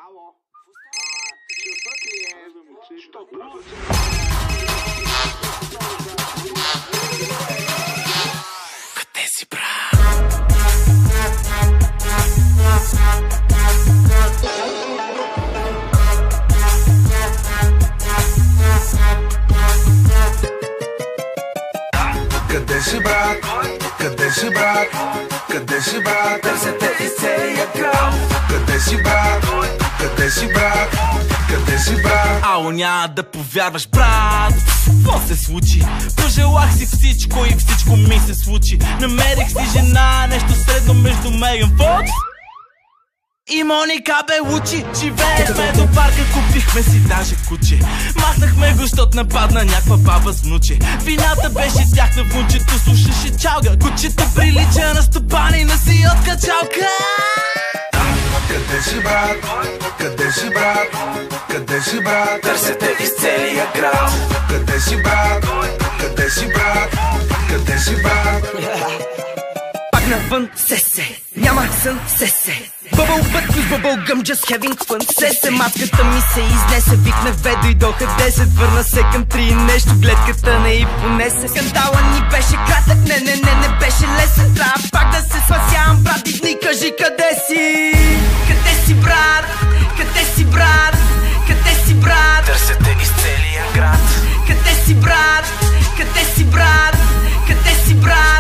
Ало, часът ли е? Къде си, брат? Къде си, брат? Къде си, брат? Къде си, брат? Търсете из целия град. Къде си, брат? Къде си, брат? Къде си, брат? Ало, няма да повярваш, брат. Какво се случи? Пожелах си всичко и всичко ми се случи. Намерих си жена, нещо средно между Меган Фокс и Моника Белучи. Живеехме до парка, купихме си даже куче. Махнахме го, щот нападна някаква баба с внуче. Вината беше тяхна, внучето слушаше чалга. Кучето прилича на стопанина си от качалка. Къде си, брат? Къде си, брат? Къде си, брат? Търсете из целия град. Къде си, брат? Къде си, брат? Къде си, брат? Пак навън, се, няма сън, се. Бъбъл бът плюс бъбъл гъм, just having fun, се. Маската ми се изнесе, викнах бе, дойдоха 10. Върна се към 3, нещо гледката не и понесе. Скандала ни беше кратък, не беше лесен. Трябва пак да се спасявам, брат, дигни, кажи къде си. Къде си, брат? Къде си, брат? Къде си, брат? Търсете из целия град. Къде си, брат? Къде си, брат? Къде си, брат?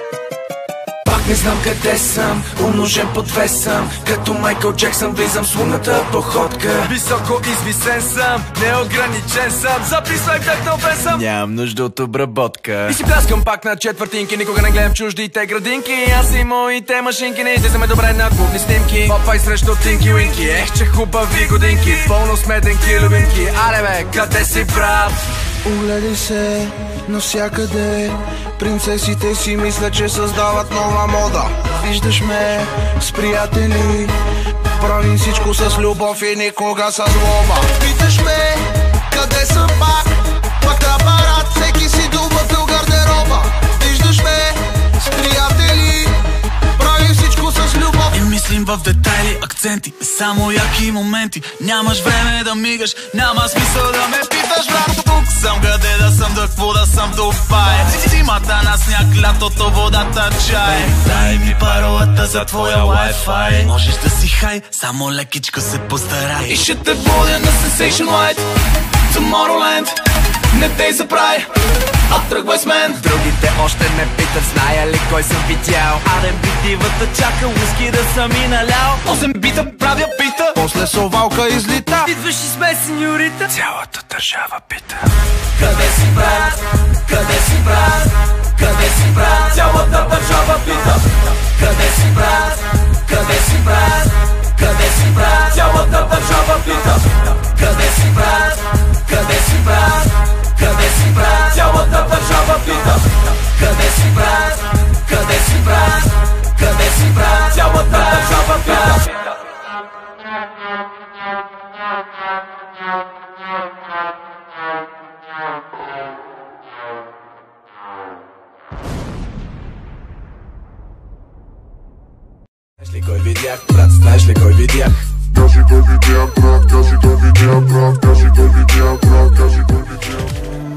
Пак не знам къде съм, умножен под вес съм. Като Майкъл Джексън влизам с лунната походка. Високо извисен съм, неограничен съм. Записвай както съм. Нямам нужда от обработка. И си пляскам пак на четвъртинки. Никога не гледам чуждите градинки. Аз и моите машинки не излизаме добре на клубни снимки. Попай срещу Тинки Уинки. Ех, че хубави годинки. Пълно смеденки, любимки. Аре бе, къде си, брат? Огледай се навсякъде. Принцесите си мислят, че създават нова мода. Виждаш ме с приятели, правим всичко с любов и никога с злоба. Питаш ме къде съм пак на парад, всеки си дубъл гардероба. Виждаш ме с приятели, правим всичко с любов. И мислим в детайли, акценти, само яки моменти. Нямаш време да мигаш, няма смисъл да ме питаш, брат. Тук съм, къде да съм, да какво да съм, Дубай. Зимата на сняг, лятото водата чай. Дай ми паролата за твоя Wi-Fi. Можеш да си хай, само лекичко се постарай. И ще те водя на Sensation Light, Tomorrowland. Не дей забрай, а тръгвай с мен. Другите още ме питат, зная ли кой съм видял. Адем битивата чака, уиски да съм и налял. 8 бита правя бита, После совалка излита. Идваш и сме, сеньорита. цялата държава пита. Къде си, брат? Къде си, брат? Къде си, брат? Цялата държава пита. Къде си, брат? Къде си, брат? Къде си, брат? Цялата държава пита. Къде си, брат? Къде си, брат? Къде си, брат? Цялата държава пита. Къде си, брат? Къде си, брат? Къде си, брат? Цялата държава пита. Знаеш ли кой видях, брат, знаеш ли кой видях? Кажи кой видя, брат, кажи кой видя, брат, кажи кой видя, брат, кажи кой видя.